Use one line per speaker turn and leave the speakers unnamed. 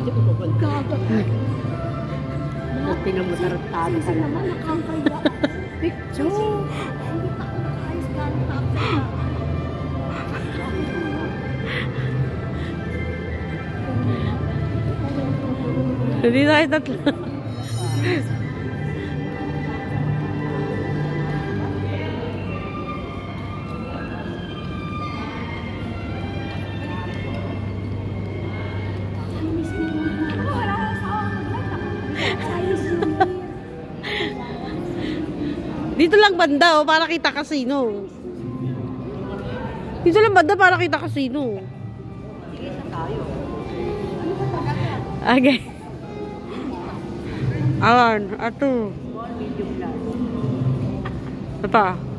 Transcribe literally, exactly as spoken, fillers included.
Hindi ko pupunta. Buti na mo tarantado ka naman. Nakakaya. Picture. Hindi pa ako nakaayos ka.
Hindi tayo tatlo. Dito lang banda, oh, para kita casino. Dito lang banda para kita casino.
Sige, sa tayo.
Okay. Ayan, ato.
Medium lang.
Ito pa.